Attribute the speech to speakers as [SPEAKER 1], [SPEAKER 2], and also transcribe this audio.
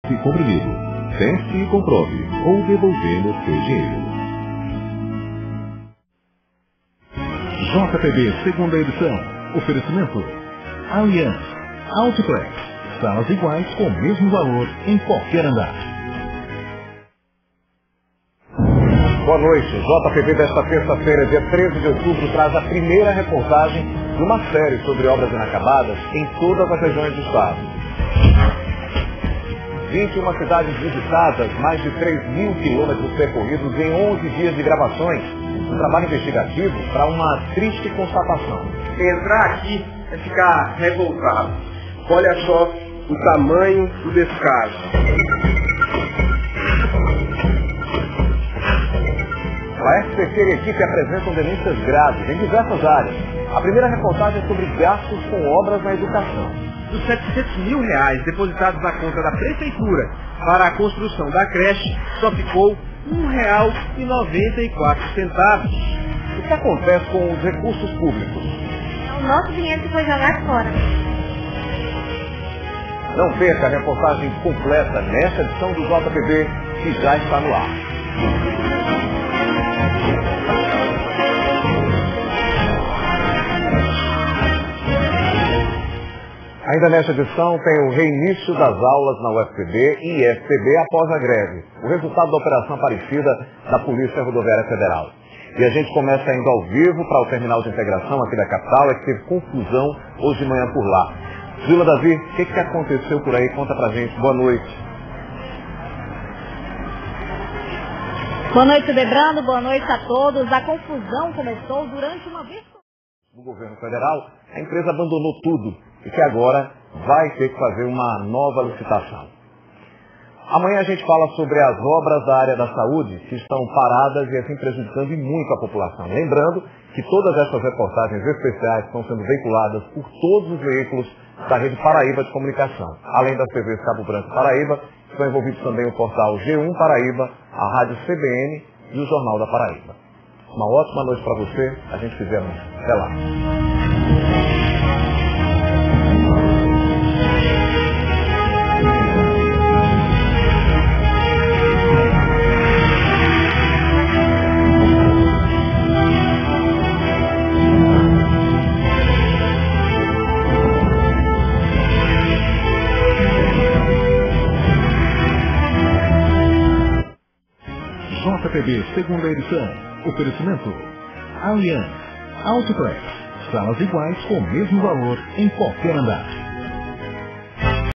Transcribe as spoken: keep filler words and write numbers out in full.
[SPEAKER 1] e comprimido. Teste e comprove, ou devolvemos seu dinheiro. J P B segunda edição. Oferecimento Allianz, Outplex, salas iguais com o mesmo valor em qualquer andar.
[SPEAKER 2] Boa noite. J P B desta terça-feira, dia treze de outubro, traz a primeira reportagem de uma série sobre obras inacabadas em todas as regiões do estado. vinte e uma cidades visitadas, mais de três mil quilômetros percorridos em onze dias de gravações. Um trabalho investigativo para uma triste constatação.
[SPEAKER 3] Entrar aqui é ficar revoltado. Olha só o tamanho do descaso.
[SPEAKER 2] A S P C e a equipe apresentam denúncias graves em diversas áreas. A primeira reportagem é sobre gastos com obras na educação.
[SPEAKER 3] Dos setecentos mil reais depositados na conta da prefeitura para a construção da creche, só ficou um real e noventa e quatro centavos.
[SPEAKER 2] O que acontece com os recursos públicos?
[SPEAKER 4] É o nosso dinheiro que foi jogado fora.
[SPEAKER 2] Não perca a reportagem completa nesta edição do J P B, que já está no ar. Ainda nesta edição tem o reinício das aulas na U F P B e I F P B após a greve, o resultado da Operação Aparecida da Polícia Rodoviária Federal. E a gente começa indo ao vivo para o terminal de integração aqui da capital, é que teve confusão hoje de manhã por lá. Zila Davi, o que, que aconteceu por aí? Conta pra gente. Boa noite.
[SPEAKER 5] Boa noite, Debrando. Boa noite a todos. A confusão começou durante uma vez...
[SPEAKER 2] No governo federal, a empresa abandonou tudo e que agora vai ter que fazer uma nova licitação. Amanhã a gente fala sobre as obras da área da saúde que estão paradas e assim prejudicando e muito a população. Lembrando que todas essas reportagens especiais estão sendo veiculadas por todos os veículos da rede Paraíba de comunicação. Além das T Vs Cabo Branco Paraíba, estão envolvidos também o portal G um Paraíba, a rádio C B N e o Jornal da Paraíba. Uma ótima noite para você, a gente se vê amanhã. Até lá.
[SPEAKER 1] J P B segunda edição. Oferecimento Allianz, Outplex, salas iguais com o mesmo valor em qualquer andar.